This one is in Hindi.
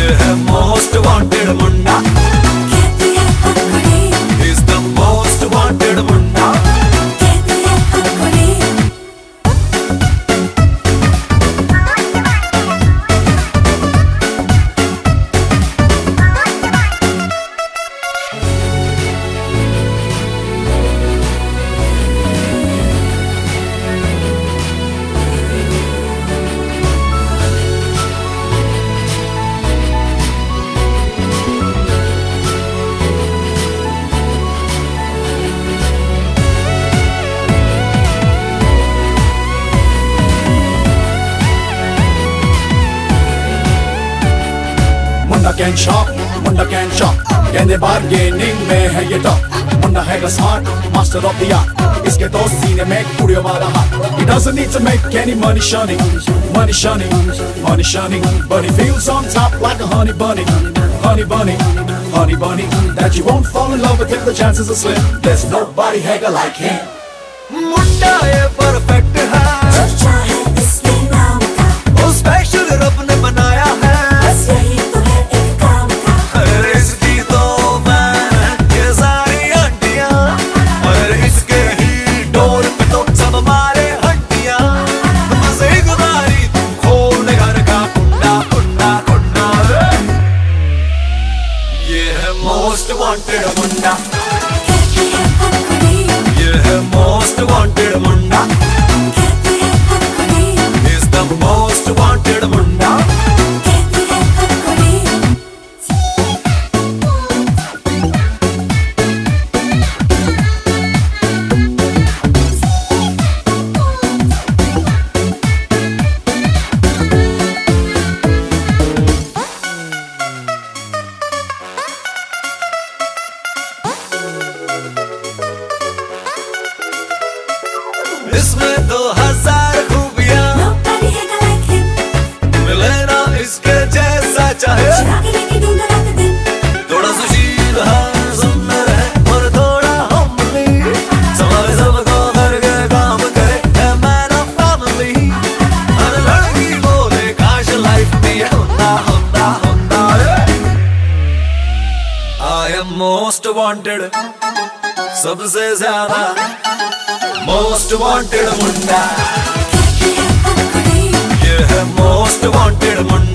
है मोस्ट वांटेड मुंडा, कहती है हर कुड़ी, इज द मोस्ट वांटेड मुंडा। कहती है हर कुड़ी। मुंडा कैन शॉप कहने बार्गेनिंग में है ये टॉप। मुंडा है smart master of the art, इसके दोस्त सीने में कुड़ियों वाला हाथ। He doesn't need to make any money shunning, money shunning, money shunning, but he feels on top like a honey bunny, honey bunny, honey bunny, that you won't fall in love with him, the chances are slim. There's nobody hagger like him. मुंडा ये परफेक्ट है, चर्चा है इसके नाम का, वो स्पेशल रब ने बनाया है, बस यही तो है एक काम का। अरे इसकी तो फैन है ये सारी आंटियां, अरे इसके ही डोर पे तो सब मारे हड्डियां। बस एक बारी तू खोल घर का कुंडा कुंडा कुंडा। ये है मोस्ट वांटेड मुंडा, कहती है हर कुड़ी, ये है मोस्ट वांटेड मुंडा, कहती है हर कुड़ी, इज द मोस्ट वांटेड मुंडा। कहती है हर कुड़ी। इसमें 2000 खूबियां, Nobody hagger like him, मिले ना इसके जैसा चाहे। चुरा के लेके ढूंढो रात दिन, थोड़ा सुशील है सुंदर है और थोड़ा हमली, सवाल सबको करके काम करे है मैन ऑफ फैमिली। हर लड़की बोले काश लाइफ में ये होता होता होता। आई एम मोस्ट वांटेड, सबसे ज्यादा मोस्ट वांटेड मुंडा, कहती है हर कुड़ी, ये है मोस्ट वांटेड मुंडा।